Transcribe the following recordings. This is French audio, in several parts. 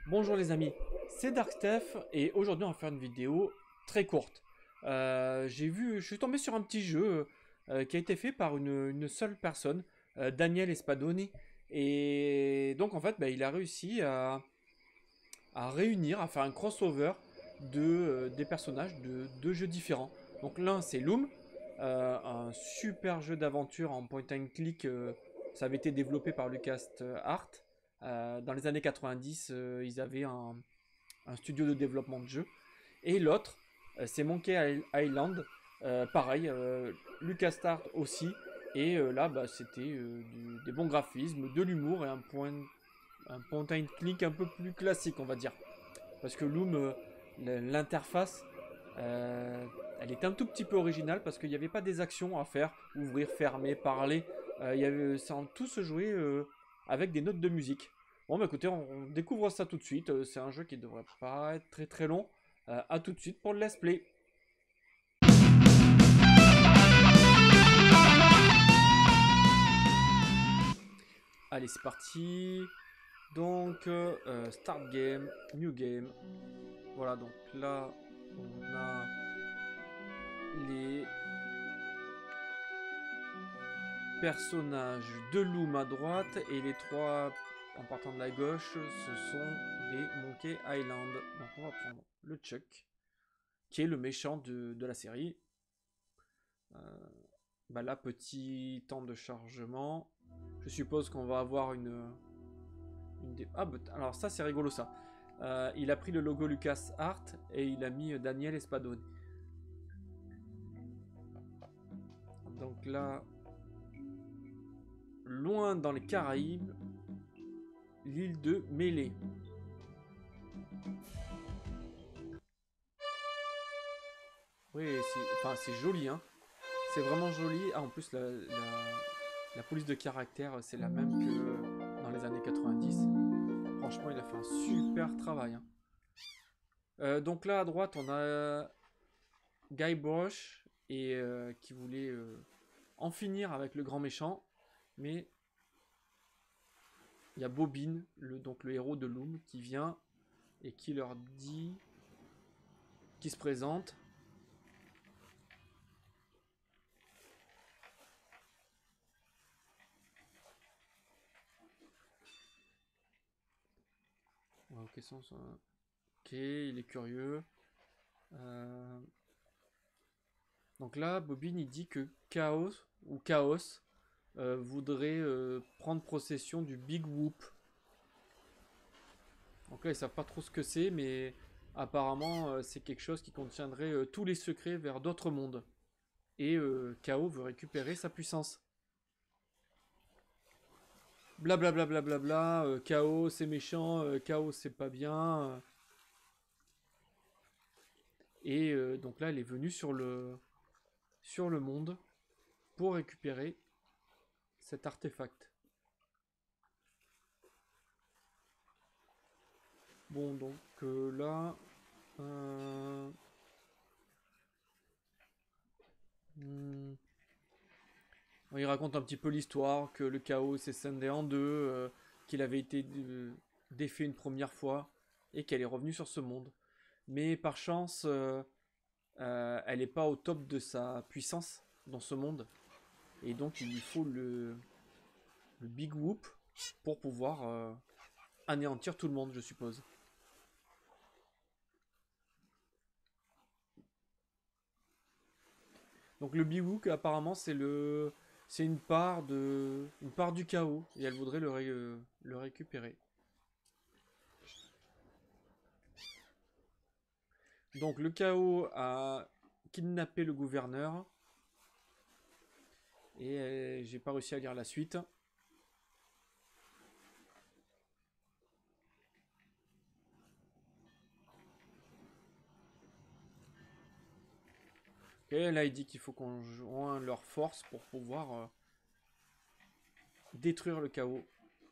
Bonjour les amis, c'est DarkSteph et aujourd'hui on va faire une vidéo très courte. Je suis tombé sur un petit jeu qui a été fait par une seule personne, Daniel Espadoni. Et donc en fait il a réussi à réunir, à faire un crossover des personnages de deux jeux différents. Donc l'un c'est Loom, un super jeu d'aventure en point and click. Ça avait été développé par LucasArts. Dans les années 90, ils avaient un studio de développement de jeux. Et l'autre, c'est Monkey Island. Pareil, LucasArts aussi. Et là, c'était des bons graphismes, de l'humour et un point and click un peu plus classique, on va dire. Parce que Loom, l'interface, euh, elle est un tout petit peu originale parce qu'il n'y avait pas des actions à faire, ouvrir, fermer, parler. Ça en tout se jouait avec des notes de musique. Bon, bah écoutez, on découvre ça tout de suite. C'est un jeu qui devrait pas être très très long. À tout de suite pour le let's play. Allez, c'est parti. Donc, start game, new game. Voilà, donc là, on a les personnages de Loom à droite et les trois en partant de la gauche, ce sont les Monkey Island. Donc on va prendre le Chuck, qui est le méchant de la série. Euh, Là, petit temps de chargement. Je suppose qu'on va avoir Ah, alors ça c'est rigolo ça. Il a pris le logo LucasArts et il a mis Daniel Espadoni. Donc là, loin dans les Caraïbes, l'île de Mêlée. Oui, c'est joli, hein. C'est vraiment joli. Ah, en plus, la police de caractère, c'est la même que dans les années 90. Franchement, il a fait un super travail, hein. Donc là, à droite, on a Guybrush qui voulait en finir avec le grand méchant. Mais il y a Bobine, donc le héros de Loom, qui vient et qui leur dit, qui se présente. Ok, ok, il est curieux. Euh, Donc là, Bobine, il dit que Chaos voudrait prendre possession du Big Whoop. Donc là, ils savent pas trop ce que c'est, mais apparemment, c'est quelque chose qui contiendrait tous les secrets vers d'autres mondes. Et Chaos veut récupérer sa puissance. Blablabla, bla bla bla bla, Chaos c'est méchant, Chaos c'est pas bien. Et donc là, elle est venue sur le monde pour récupérer cet artefact. Bon, donc là, euh, hmm, il raconte un petit peu l'histoire, que le chaos s'est scindé en deux, qu'il avait été défait une première fois et qu'elle est revenue sur ce monde. Mais par chance, elle n'est pas au top de sa puissance dans ce monde. Et donc il lui faut le Big Whoop pour pouvoir anéantir tout le monde, je suppose. Donc le Big Whoop, apparemment, c'est une part du chaos et elle voudrait le récupérer. Donc le chaos a kidnappé le gouverneur et j'ai pas réussi à lire la suite. Et là il dit qu'il faut qu'on joigne leurs forces pour pouvoir détruire le chaos.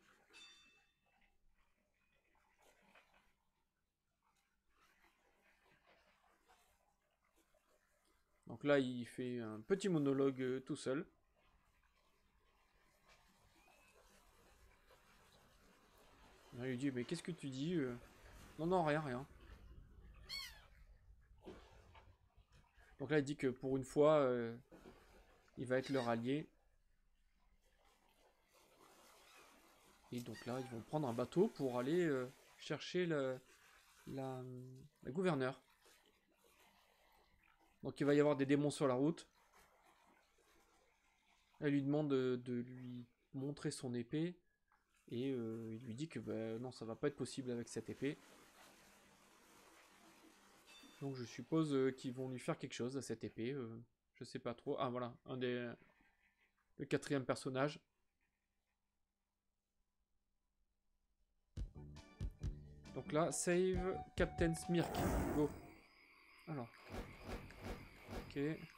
Donc là il fait un petit monologue tout seul. Là, il lui dit mais qu'est-ce que tu dis Non, non, rien, rien. Donc là, il dit que pour une fois, il va être leur allié. Et donc là, ils vont prendre un bateau pour aller chercher la gouverneure. Donc il va y avoir des démons sur la route. Elle lui demande de lui montrer son épée. Et il lui dit que bah, non, ça va pas être possible avec cette épée. Donc je suppose qu'ils vont lui faire quelque chose à cette épée. Je sais pas trop. Ah voilà, le quatrième personnage. Donc là, save Captain Smirk. Go. Alors. Ok.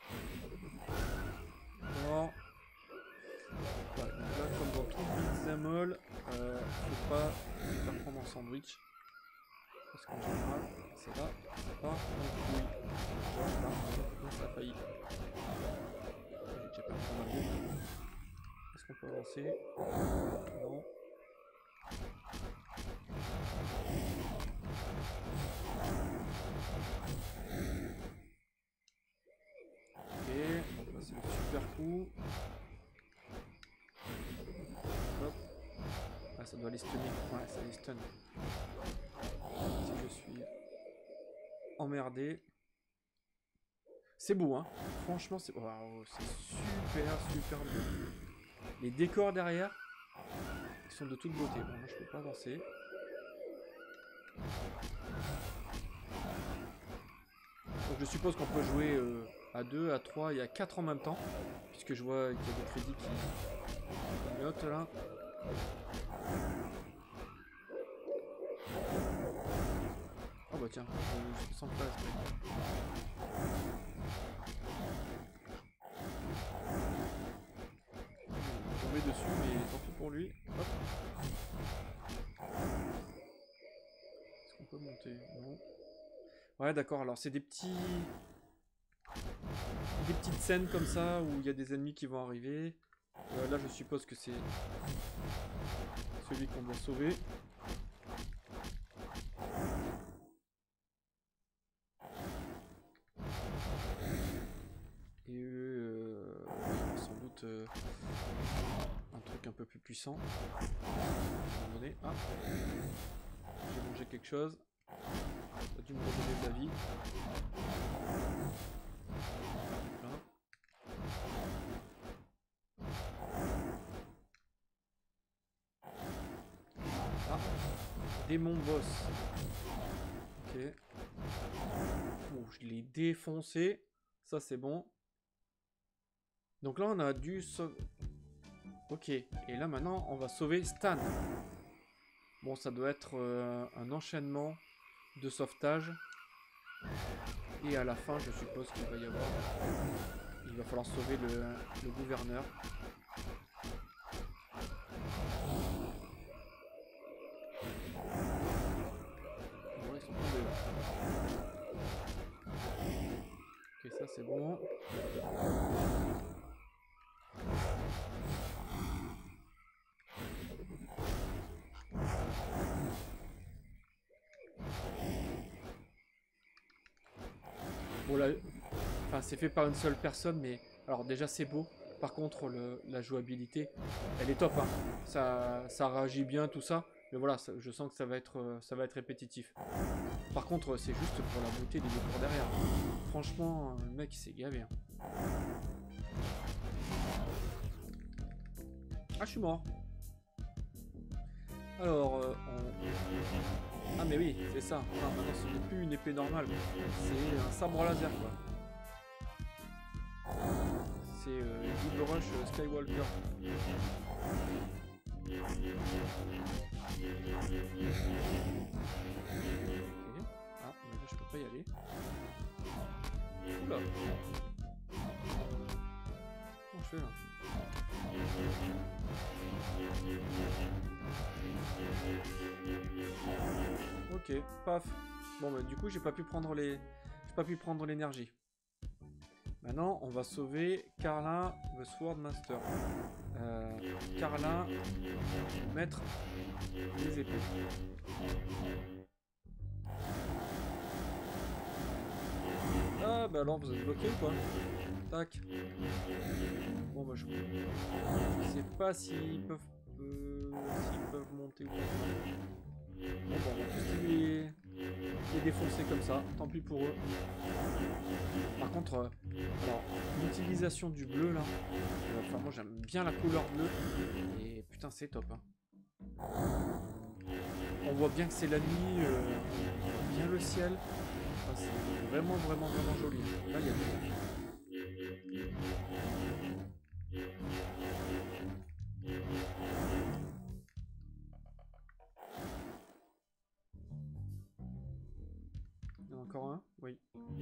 Alors. Ouais, donc là, comme dans tout beat'em all, faut pas faire prendre en sandwich. Parce qu'en général, c'est là, ça part en couille. Voilà, ça a failli. J'ai déjà perdu ma vie. Est-ce qu'on peut avancer? Non. Ok, donc là c'est le super coup. Hop. Ah, ça doit les stunner. Ouais, ça les stun. Si je suis emmerdé. C'est beau, hein. Franchement, c'est wow, super beau. Les décors derrière, ils sont de toute beauté. Bon, là, je peux pas avancer. Donc, je suppose qu'on peut jouer à 2, à 3 et à 4 en même temps. Puisque je vois qu'il y a des crédits qui notent là. Oh bah tiens, je sens pas. Tomber dessus, mais tant pis pour lui. Hop. Est-ce qu'on peut monter? Non. Ouais, d'accord. Alors c'est des petites scènes comme ça où il y a des ennemis qui vont arriver. Là, je suppose que c'est celui qu'on doit sauver. Et il y aura sans doute un truc un peu plus puissant. À un moment donné. Ah, j'ai mangé quelque chose. Ça a dû me redonner de la vie. Là. Ah, démon boss. Ok. Oh, je l'ai défoncé. Ça, c'est bon. Donc là, on a dû sauver... Ok. Et là, maintenant, on va sauver Stan. Bon, ça doit être un enchaînement de sauvetage. Et à la fin, je suppose qu'il va y avoir... Il va falloir sauver le gouverneur. Bon, ils sont tombés là. Ok, ça c'est bon. Bon là, enfin c'est fait par une seule personne, mais alors déjà c'est beau. Par contre la jouabilité, elle est top. Hein. Ça réagit bien tout ça, mais voilà, je sens que ça va être répétitif. Par contre c'est juste pour la beauté des décors derrière. Franchement, le mec il s'est gavé. Hein. Ah je suis mort. Alors ah mais oui, c'est ça. Ah, maintenant ce n'est plus une épée normale, c'est un sabre laser quoi. C'est Double Rush Skywalker. Okay. Ah, mais là je peux pas y aller. Oula. Comment je fais là? Ok, paf. Bon bah du coup j'ai pas pu prendre l'énergie. Maintenant on va sauver Carlin the Swordmaster. Carlin, maître des épées. bah alors vous êtes bloqué ou quoi? Tac. Bon bah je sais pas s'ils peuvent monter ou pas. Bon bah on va tous les défoncer comme ça, tant pis pour eux. Par contre, alors l'utilisation du bleu là, enfin moi j'aime bien la couleur bleue et putain c'est top. Hein. On voit bien que c'est la nuit, on voit bien le ciel. Enfin, c'est vraiment joli. Là il y a des... Il y en a encore un? Oui.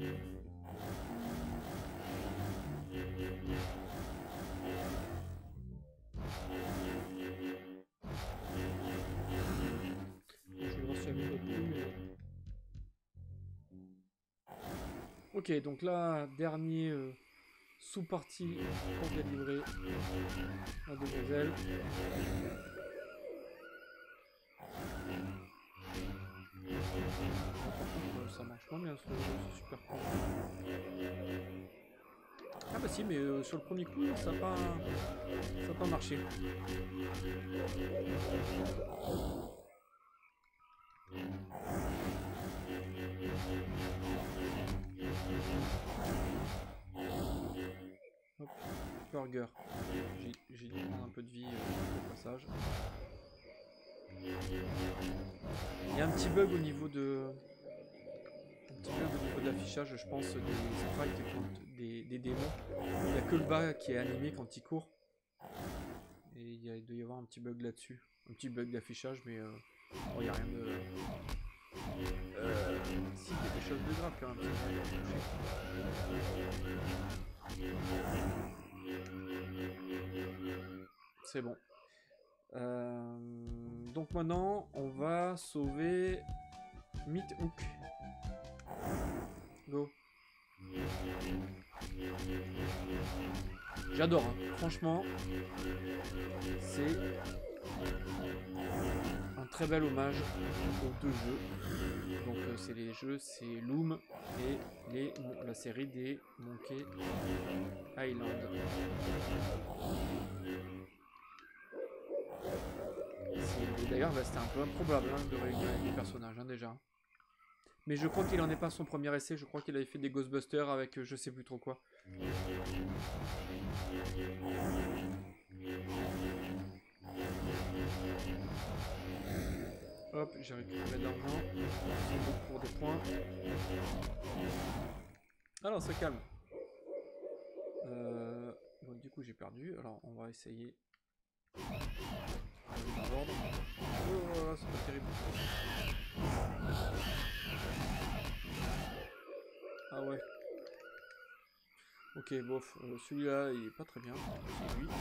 Ok, donc là, dernier sous-partie pour délivrer la demoiselle. Ça marche pas bien ce jeu, c'est super cool. Ah bah si, mais sur le premier coup, ça n'a pas marché. Hop, burger. J'ai dû prendre un peu de vie au passage. Il y a un petit bug au niveau de... l'affichage, je pense, des sprites, des démons. Il n'y a que le bas qui est animé quand il court. Et il doit y avoir un petit bug là-dessus. Un petit bug d'affichage, mais il n'y a rien de... si, il y a des choses de grave quand même. C'est bon. Donc maintenant, on va sauver Meat Hook. Go. J'adore, hein. Franchement, c'est un très bel hommage aux deux jeux. Donc c'est les jeux, c'est Loom et la série des Monkey Island. D'ailleurs, c'était un peu improbable hein, de réunir les personnages hein, déjà. Mais je crois qu'il en est pas son premier essai, je crois qu'il avait fait des Ghostbusters avec je sais plus trop quoi. Hop, j'ai récupéré de l'argent. Pour des points. Alors, ça calme. Bon, du coup, j'ai perdu. Alors, on va essayer. Dans l'ordre. Oh, c'est pas terrible. Ah ouais. Ok, bof. Celui-là, il est pas très bien. C'est lui.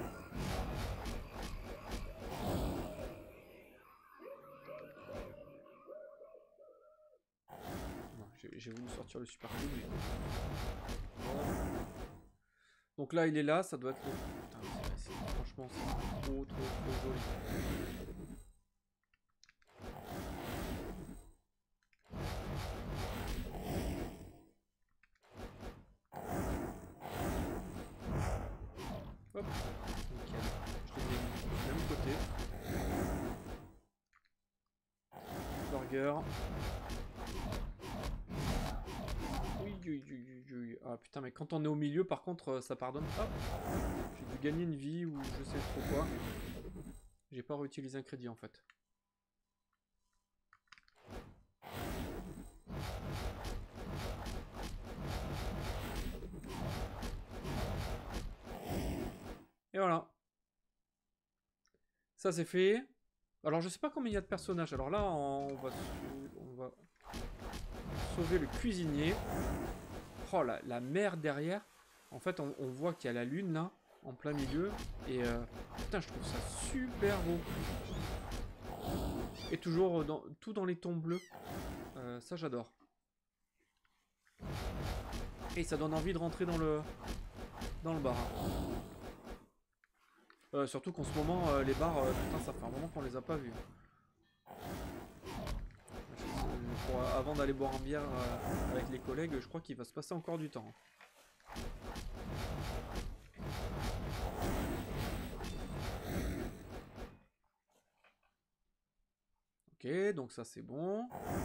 J'ai voulu sortir le super coup, mais... Voilà. Donc là, il est là, ça doit être le... Putain, franchement, c'est trop joli. Hop, nickel. Je les ai mis du même côté. Burger. Oui. Ah putain, mais quand on est au milieu, par contre, ça pardonne pas. J'ai dû gagner une vie ou je sais trop quoi. J'ai pas réutilisé un crédit en fait. Et voilà. Ça c'est fait. Alors je sais pas combien il y a de personnages. Alors là, on va sauver le cuisinier. Oh, la mer derrière. En fait, on voit qu'il y a la lune là, en plein milieu. Et putain, je trouve ça super beau. Et toujours tout dans les tons bleus. Ça, j'adore. Et ça donne envie de rentrer dans le bar. Surtout qu'en ce moment, les bars, putain, ça fait un moment qu'on les a pas vus. avant d'aller boire une bière avec les collègues, je crois qu'il va se passer encore du temps. Ok, donc ça c'est bon.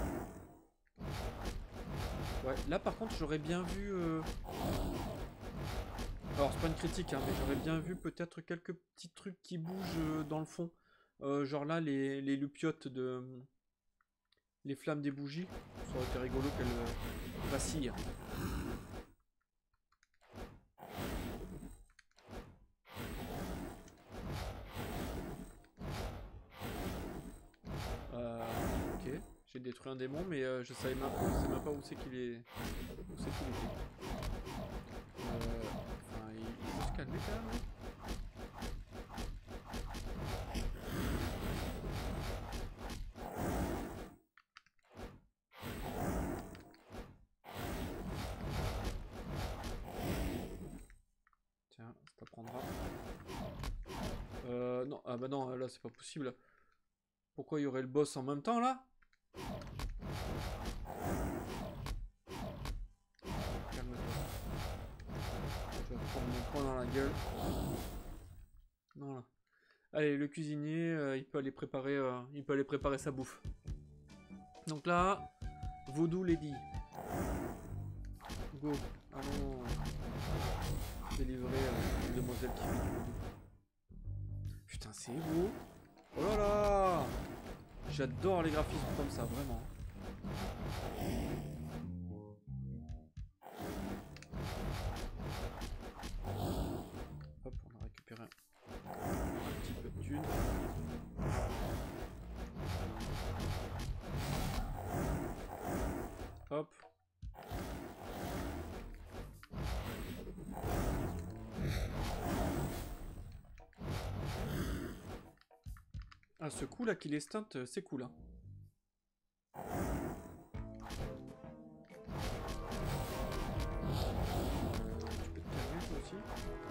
Ouais, là par contre j'aurais bien vu... Alors c'est pas une critique, hein, mais j'aurais bien vu peut-être quelques petits trucs qui bougent dans le fond. Genre là, les loupiottes de... les flammes des bougies. Ça aurait été rigolo qu'elles vacillent. Ok, j'ai détruit un démon, mais je sais même pas où c'est qu'il est. Où c'est qu'il était. Enfin, il peut se calmer quand même. Tiens, ça t'apprendra. Non, ah bah non, là c'est pas possible. Pourquoi il y aurait le boss en même temps là? Calme-toi. Je vais prendre mon poing dans la gueule. Non là. Allez, le cuisinier, il peut aller préparer sa bouffe. Donc là, Voodoo Lady. Go, allons délivrer une demoiselle qui fait du voodoo. Putain, c'est beau. Oh là là! J'adore les graphismes comme ça, vraiment. Hop, on a récupéré un petit peu de thunes. Hop. Ah, ce coup là qu'il est stunt, c'est cool. Hein. Tu peux te calmer toi aussi.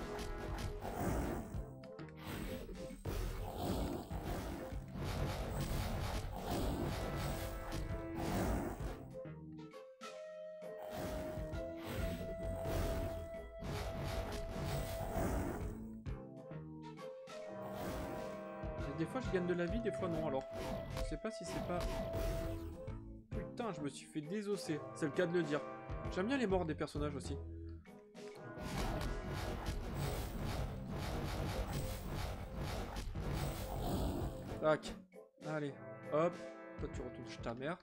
Des fois je gagne de la vie, des fois non, alors je sais pas si c'est pas... Putain, je me suis fait désosser, c'est le cas de le dire. J'aime bien les morts des personnages aussi. Tac, allez, hop, toi tu retournes chez ta mère.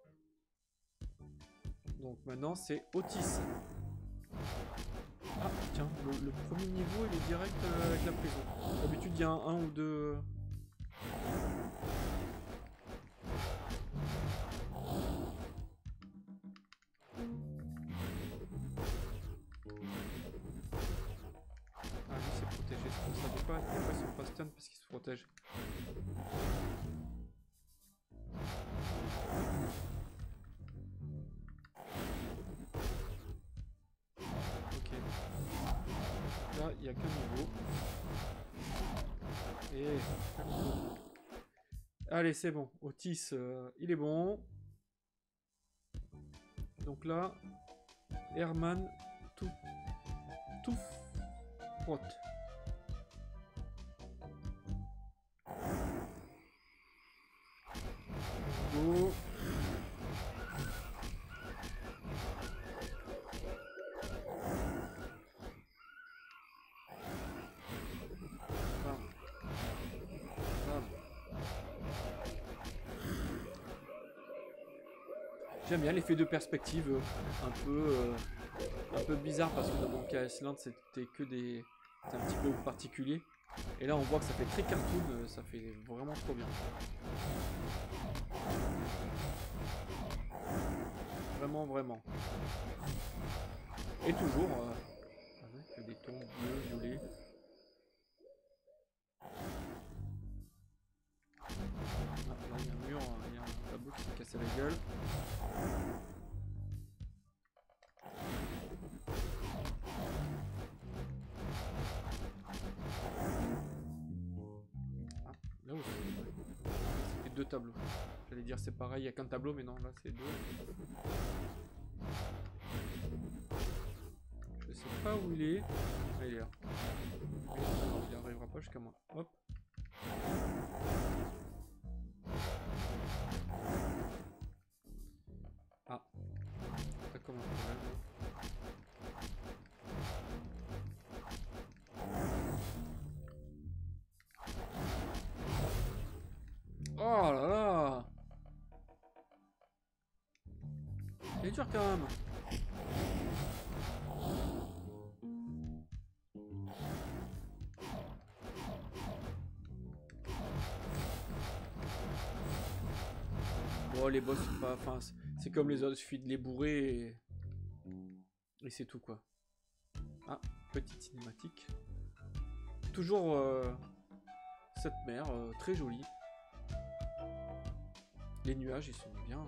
Donc maintenant c'est Otis. Ah tiens, le premier niveau il est direct avec la prison. D'habitude il y a un ou deux... Ah lui c'est protégé, c'est pour ça. Des fois ils sont pas stun parce qu'ils se protègent. Ok. Là il n'y a qu'un niveau. Et... Allez c'est bon, Otis il est bon. Donc là, Herman tout frotte. Go. J'aime bien l'effet de perspective un peu bizarre parce que dans mon cas Island c'était que des... C'est un petit peu particulier. Et là on voit que ça fait très cartoon, ça fait vraiment trop bien. Vraiment, vraiment. Et toujours avec des tons bleus, violets. Ah, là il y a un mur, il y a un tableau qui s'est cassé la gueule. Ah, là aussi, ouais. C'était deux tableaux. J'allais dire c'est pareil, il n'y a qu'un tableau, mais non, là c'est deux. Je sais pas où il est. Ah, il est là. Non, il n'arrivera pas jusqu'à moi. Hop. Ah. Pas comme un problème. Oh là là! C'est dur quand même. Bon, les boss sont pas... Enfin, c'est comme les autres, il suffit de les bourrer et c'est tout quoi. Ah, petite cinématique. Toujours cette mer, très jolie. Les nuages, ils sont bien.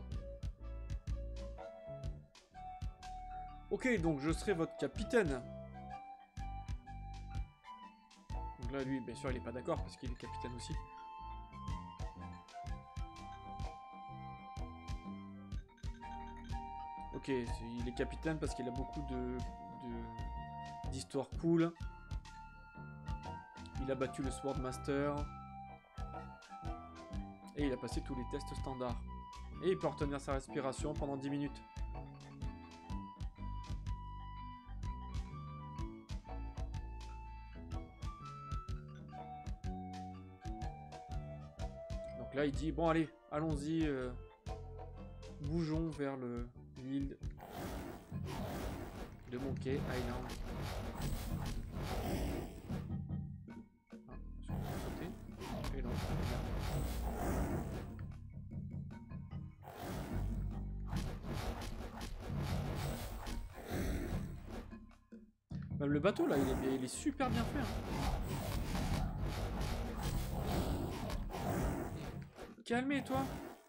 Ok, donc je serai votre capitaine. Donc là, lui, bien sûr, il est pas d'accord parce qu'il est capitaine aussi. Ok, il est capitaine parce qu'il a beaucoup d'histoires cool. Il a battu le Swordmaster. Et il a passé tous les tests standards. Et il peut retenir sa respiration pendant 10 minutes. Donc là, il dit, bon allez, allons-y, bougeons vers l'île de Monkey Island. Ah, je vais sauter. Et non, même le bateau là, il est super bien fait. Hein. Calmez-toi.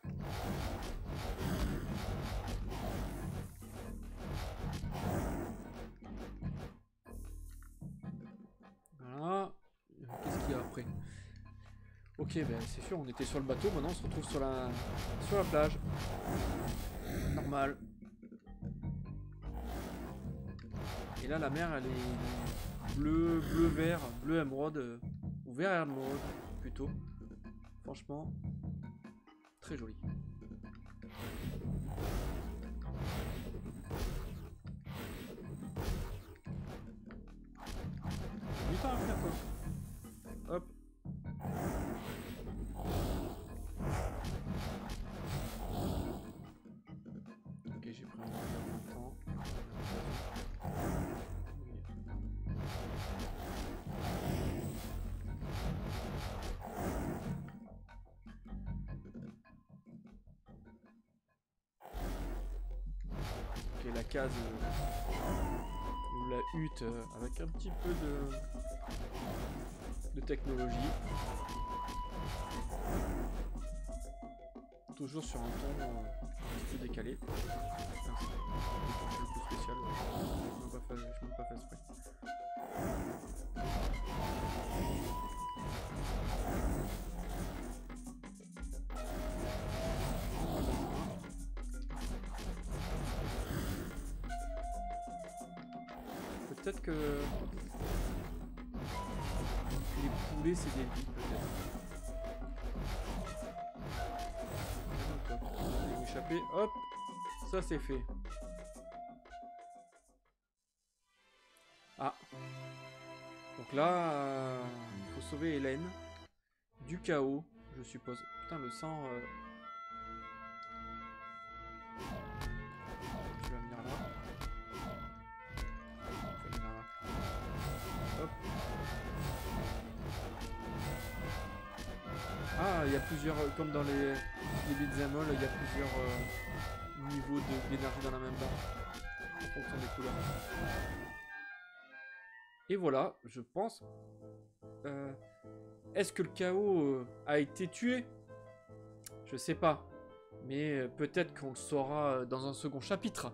Voilà. Qu'est-ce qu'il y a après? Ok, ben c'est sûr, on était sur le bateau, maintenant on se retrouve sur la plage. Normal. Et là, la mer, elle est bleu-vert, bleu émeraude, ou vert émeraude, plutôt. Franchement, très joli. Du temps à faire, quoi. Hop. Ok, j'ai pris un peu de temps. Ok, la case ou la hutte avec un petit peu de technologie. Toujours sur un ton un petit peu décalé. C'est un peu plus spécial. Je ne m'en pas fait exprès. Peut-être que les poulets c'est des vies peut-être. Je vais m'échapper, hop, ça c'est fait. Ah. Donc là, il faut sauver Hélène du chaos, je suppose. Putain, le sang... Tu vas venir là. Tu vas venir là. Hop. Ah, il y a plusieurs... Comme dans les beat'em all, il y a plusieurs niveaux d'énergie dans la même barre. En fonction des couleurs. Et voilà, je pense... Est-ce que le chaos a été tué? Je sais pas. Mais peut-être qu'on le saura dans un second chapitre.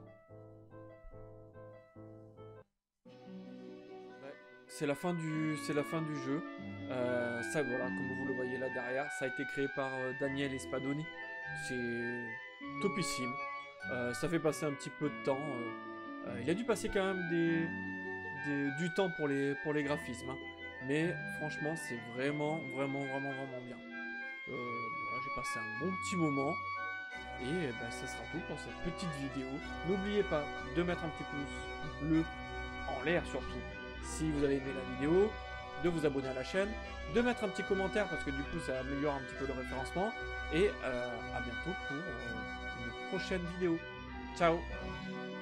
C'est la fin du jeu. Ça, voilà, comme vous le voyez là derrière, ça a été créé par Daniel Espadoni. c'est topissime. Ça fait passer un petit peu de temps. Il a dû passer quand même du temps pour les graphismes, hein. Mais franchement, c'est vraiment bien. Voilà, j'ai passé un bon petit moment. Et ben, ça sera tout pour cette petite vidéo. N'oubliez pas de mettre un petit pouce bleu en l'air surtout si vous avez aimé la vidéo, de vous abonner à la chaîne, de mettre un petit commentaire parce que du coup ça améliore un petit peu le référencement. Et à bientôt pour une prochaine vidéo. Ciao!